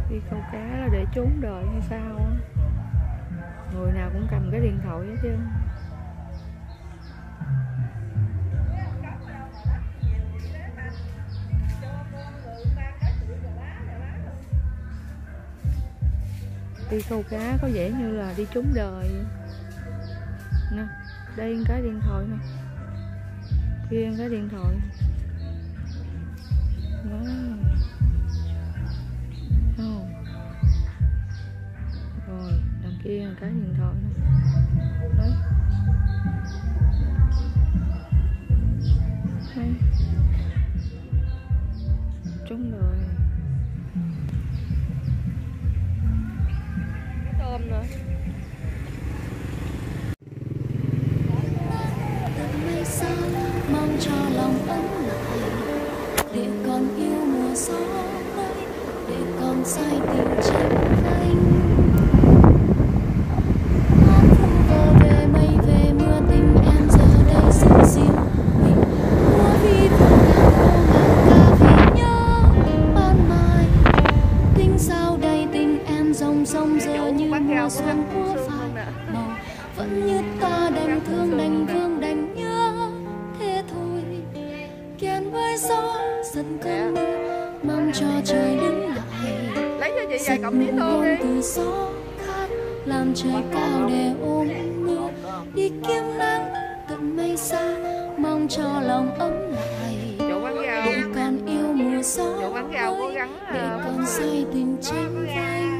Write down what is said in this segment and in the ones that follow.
Đi câu cá là để trốn đời hay sao á? Người nào cũng cầm cái điện thoại hết chứ. Đi câu cá có vẻ như là đi trốn đời nè. Đây cái điện thoại nè, kia cái điện thoại đó. Không. Rồi đằng kia là cái điện thoại nè. Đấy. Đấy. Trốn đời. Tôm nữa. Mong cho lòng ấm lại để con yêu mùa gió mới, để con say tình tranh vanh. Con vu vơ về mây về mưa, tình em giờ đây dịu dịu mình. Mùa vi vàng ngàn ca vì nhớ ban mai. Tình sao đây tình em ròng ròng giờ như mùa xuân của phai màu. Vẫn như ta đành thương đành vương đành nhớ thế thôi. Kèn với gió dần cơn mưa, mong cho trời đứng lại. Lấy cho chị vài cọng mía tô đi. Từ gió khát làm trời cao để ôm mưa, đi kiếm nắng tận mây xa, mong cho lòng ấm lại. Để con yêu mùa gió mới, để con say tình tranh vanh.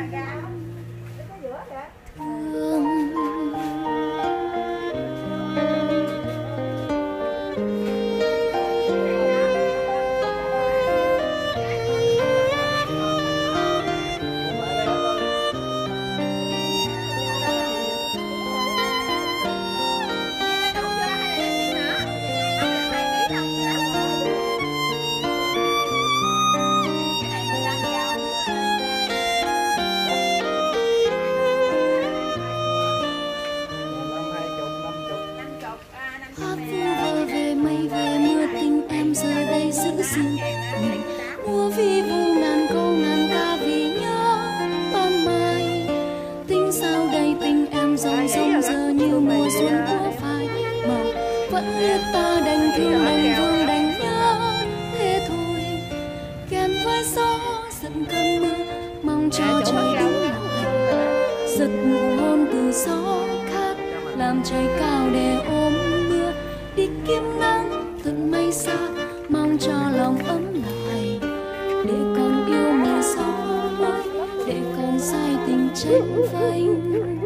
Mùa vi vu ngàn câu ngàn ca vì nhớ ban mai. Tình sao đây tình em ròng ròng giờ như mùa xuân của phai màu. Vẫn như ta đành thương đành vương đành nhớ thế thôi. Kèn với gió dần cơn mưa, mong cho trời đứng lại. Giật nụ hôn từ gió khát làm trời cao để ôm mưa, đi kiếm nắng tận mây xa, mong cho lòng ấm lại. Để con yêu mùa gió mới, để con say tình tranh vanh.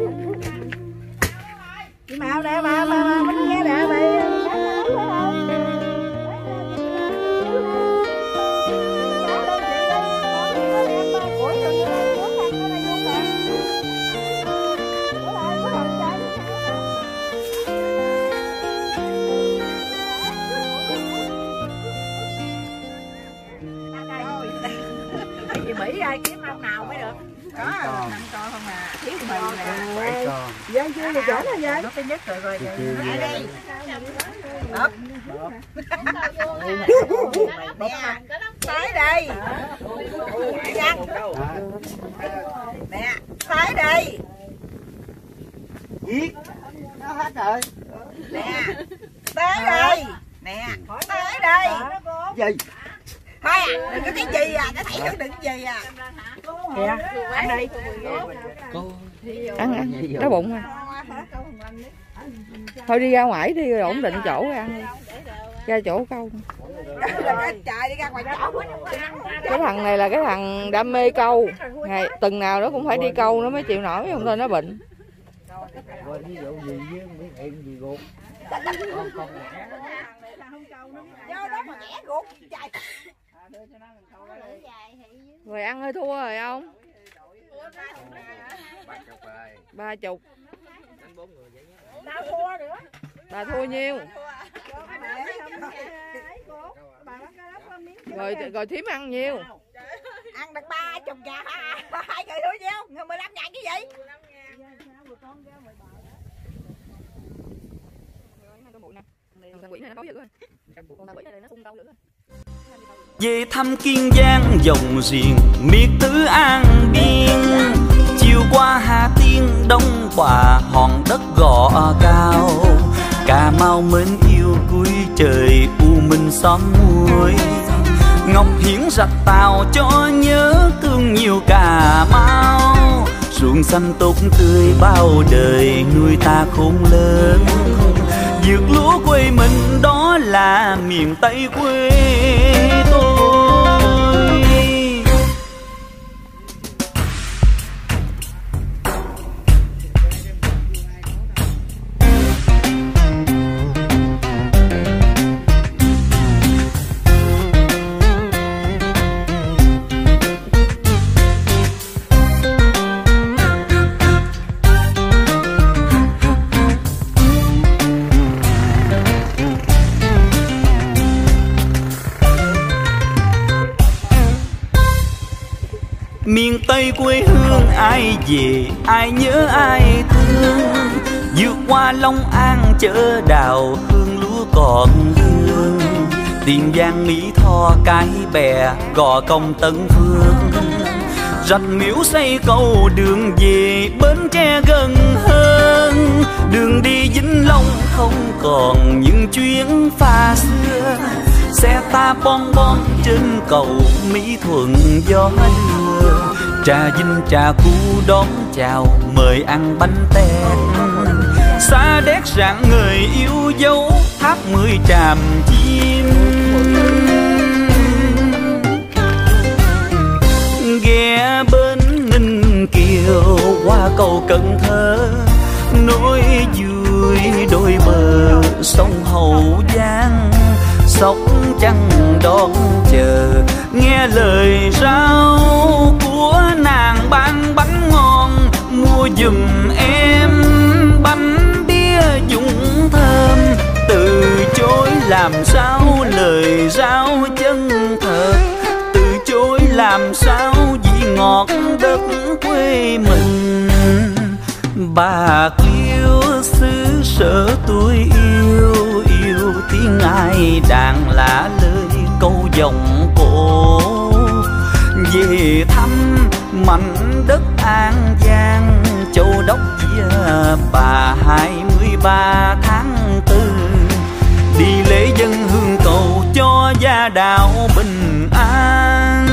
Chị Mạo nè, bà mình nghe nè, bà Mỹ ai kiếm ông nào mới được. Có năm con không à, thiếu mì nè. Dân chưa gì chỗ nào vậy? Nó cái nhất rồi rồi. Lại đi. Được. Nè, tới đây. Nè, tới đây. Giết. Nó hết rồi. Nè, tới đây. Nè, tới đây. Gì? Thôi à, đừng có cái gì à, nó thấy nó đừng gì à. Kìa, ăn đi. Ăn, đói bụng à. Thôi đi ra ngoài đi rồi ổn định chỗ rồi ăn đi. Ra chỗ câu. Trời đi ra ngoài chỗ. Cái thằng này là cái thằng đam mê câu. Ngày tuần nào nó cũng phải đi câu nó mới chịu nổi, không thôi nó bệnh. Ví dụ gì với miếng hẹn gì ruột. Do đó mà nhẹ ruột trời. Rồi ăn hơi thua rồi không? 30. Tao thua nữa. Bà thua nhiêu? Rồi thím ăn nhiêu? Ăn được 30 ngàn. Hai người thua nhiêu? Người 15 ngàn cái gì? Con quỷ này nó báo dữ rồi. Con quỷ này nó phun câu dữ rồi. Về thăm Kiên Giang dòng riêng miệt thứ An Biên, chiều qua Hà Tiên Đông Hòa hòn đất gò cao. Cà Mau mến yêu cuối trời u minh xóm muối, Ngọc Hiển rạch Tàu cho nhớ thương nhiều Cà Mau. Ruộng xanh tốt tươi bao đời nuôi ta khôn lớn, dược lúa quê mình đó là miền Tây quê tôi. Miền Tây quê hương ai về ai nhớ ai thương, vượt qua Long An chợ đào hương lúa còn hương. Tiền Giang Mỹ Tho Cái Bè Gò Công Tân Phương, Rạch Miễu xây cầu đường về Bến Tre gần hơn. Đường đi Vĩnh Long không còn những chuyến pha xưa, xe ta bon bon trên cầu Mỹ Thuận gió đưa. Trà Vinh Trà Cú đón chào mời ăn bánh tét, Sa Đéc rạng người yêu dấu tháp 10 Tràm Chim. Ghé bến Ninh Kiều qua cầu Cần Thơ, nối vui đôi bờ sông Hậu Giang. Sóc Trăng đón chờ nghe lời rao của nàng bán bánh ngon, mua giùm em bánh bia Dũng thơm. Từ chối làm sao lời rao chân thật, từ chối làm sao vị ngọt đất quê mình. Bạc Liêu xứ sở tôi yêu, yêu tiếng ai đàn lá lời câu giọng cổ. Về thăm mảnh đất An Giang, Châu Đốc Vía Bà 23 tháng 4, đi lễ dân hương cầu cho gia đạo bình an.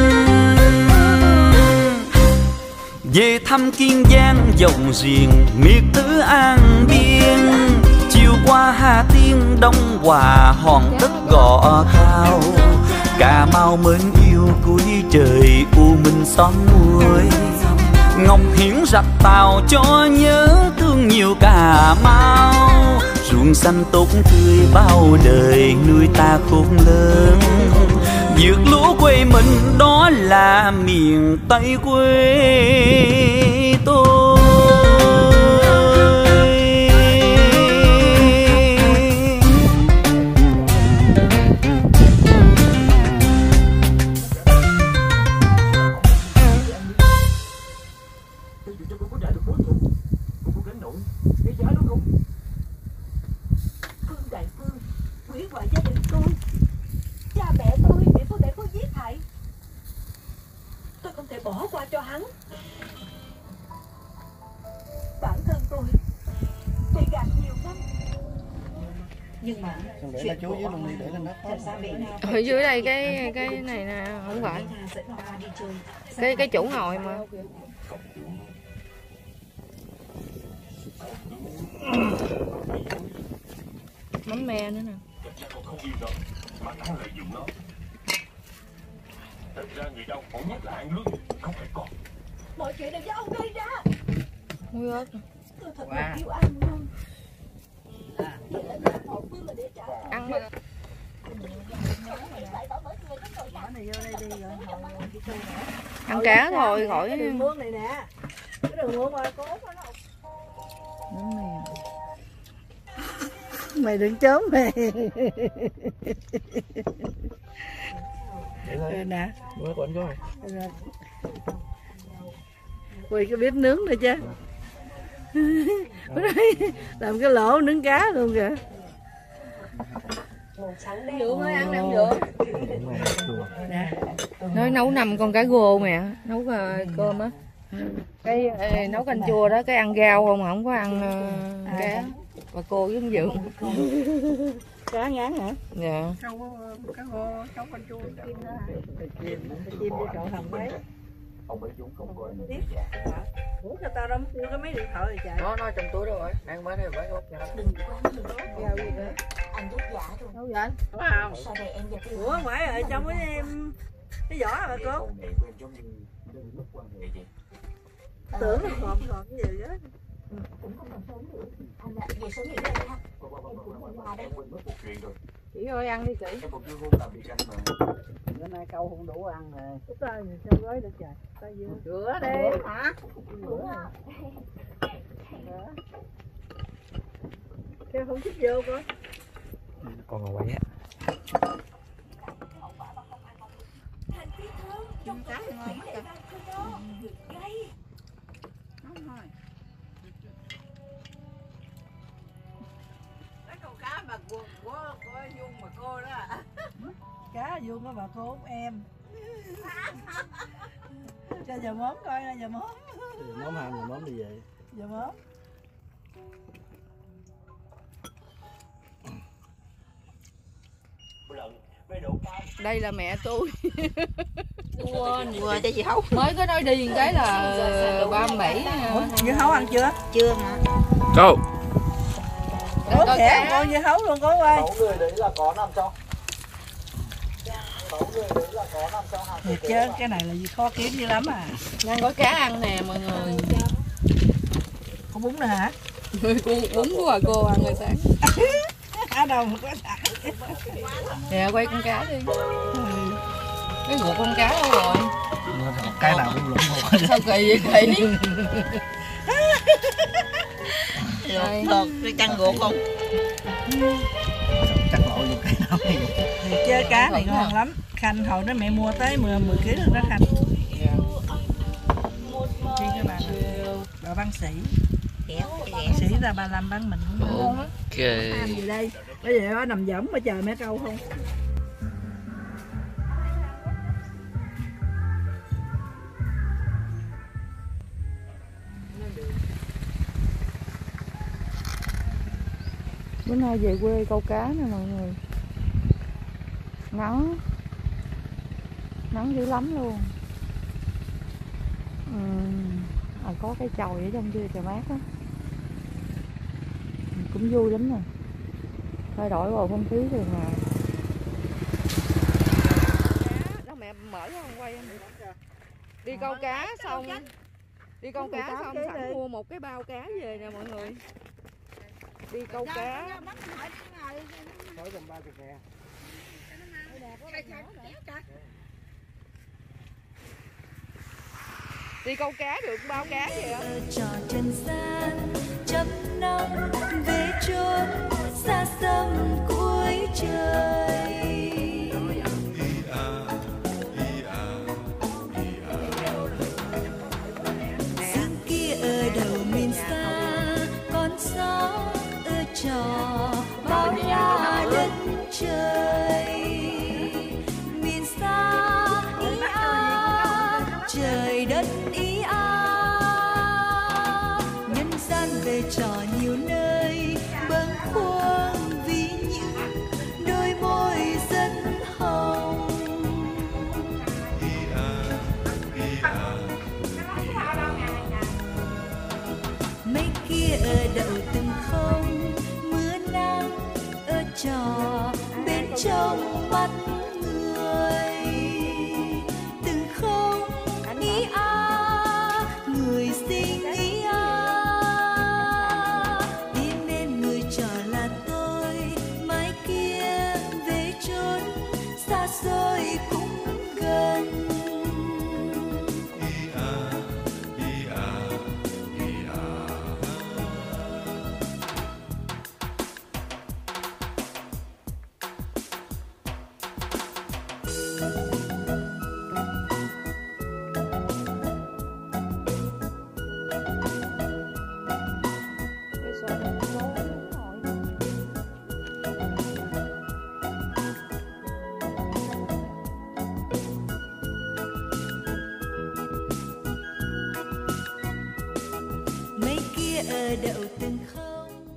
Về thăm Kiên Giang dòng riêng miệt thứ An Biên, chiều qua Hà Tiên Đông Hòa hòn đất gò cao. Cà Mau mến yêu cuối trời u minh xóm muối, Ngọc Hiển rạch Tàu cho nhớ thương nhiều Cà Mau. Ruộng xanh tốt tươi bao đời nuôi ta khôn lớn, dược lúa quê mình đó là miền Tây quê tôi. Bỏ qua cho hắn. Bản thân tôi bị gạt nhiều năm, nhưng mà chuyện chú với Long đi để lên đất. Ở dưới đây cái này nè, không phải cái chỗ ngồi mà. Mắm me nữa nè. Thật ra người đau khổ nhất là ăn lương, không phải con. Mọi chuyện đều do ông gây ra. Muối ớt. Tôi thật là yêu ăn luôn. Ăn mà. Ăn cá thôi khỏi. Cái đường muôn này nè. Cái đường muôn mà cố nó. Mày đừng trốn mày. Rồi nè. Mới còn rồi. Quỳ cái bếp nướng này chứ. Làm cái lỗ nướng cá luôn kìa. Dượng ơi, ăn nem dượng. Nói nấu 5 con cá rô mẹ, nấu cơm á. Cái nấu canh chua đó, cái ăn rau không có ăn cá. Và cô với Dượng. Cá ngán hả? Dạ. Cá rô, nấu canh chua chim đó hả? Chim đi trộn hồng mấy. Ủa sao tao đâu mua cái mấy điện thoại rồi chạy. Nó trong túi đó rồi, ăn mới đây phải không? Đừng có giao gì nữa. Anh giúp giả rồi. Đâu vậy? Có không? Sau này em và Tư Ủa phải ở trong cái vỏ hả cô? Tưởng là còn cái gì đó. cũng không làm sớm được. Anh ạ, về sớm nghỉ đây ha. Em cũng muốn qua đây. Chị ơi ăn đi chị. Bữa nay câu không đủ ăn nè. Lúc đó mình sao gói được trời. Tay dưa. Rửa đi. Hả? Rửa. Kêu không thích vô coi. Còn ngồi quậy á. Cá thì ngon quá kìa. Nóng thôi. Lấy con cá mà của Dung mà cô đó. Cá Dung đó bà cô út em. Cho giờ mớm coi nè, giờ mớm. Món ham rồi món đi về. Giờ mớm. Đây là mẹ tôi. Quên cho chị Hấu. Mới có nói đi cái là 37. Chị Hấu ăn chưa? Chưa mà. Go. Ủa kẻ con chị Hấu luôn có ơi. 6 người đấy là có 500. 6 người đấy là có 500 hạt. Thiệt chứ cái này là gì khó kiếm dữ lắm à. Đang gói cá ăn nè mọi người. Có bún nữa hả? Bún của cô ăn rồi sáng. Ở đâu mà có sẵn. Nè quay con cá đi. Cái ruột con cá đâu rồi? Cái nào cũng lủng một. Sao kỳ vậy kỳ? Lột cái chân ruột không? Chắc lộ vô cái nào này. Chơi cá này ngon lắm. Khanh hồi đó mẹ mua tới 10 kg được đó Khanh. Chi các bạn. Bà Văn Sĩ. Sĩ ra 35 bán mình cũng ngon á. Ăn gì đây? Bây giờ nó nằm võng mà chờ mẹ câu không? Bữa nay về quê câu cá nè mọi người. Nắng dữ lắm luôn. Có cái chòi ở trong kia trời mát á. Cũng vui lắm nè. Thay đổi bầu không khí rồi mà. Đó mẹ mở cho con quay em. Đi câu cá xong. Đi câu cá xong sẵn mua một cái bao cá về nè mọi người. Đi câu cá. Đi câu cá được bao cá vậy á. Trò trần gian chấp nắng về chốn xa xăm cuối trời. Sương kia ở đầu miền xa, con gió ở trò bao la đất trời. Miền xa ý a, trời đất ý a. Nhân gian về trò nhiều nơi, bâng khuâng vì những đôi môi dân hồng. Mây kia ở đậu từng không, mưa nắng ở trò bên trong mắt người. Từng không ý a, người sinh ý a. Đi nên người trò là tôi, mai kia về chốn xa xôi cũng gần. cờ đậu từng không.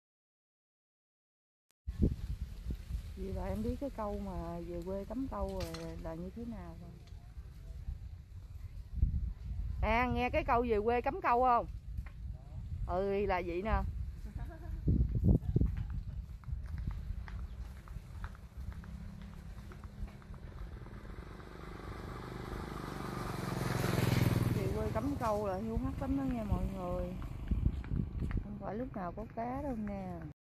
Vì vậy em biết cái câu mà về quê cắm câu rồi là như thế nào rồi. À, nghe cái câu về quê cắm câu không? Ừ, là vậy nè. Về quê cắm câu là hiu hắt lắm đó nha mọi người. Không phải lúc nào có cá đâu nè.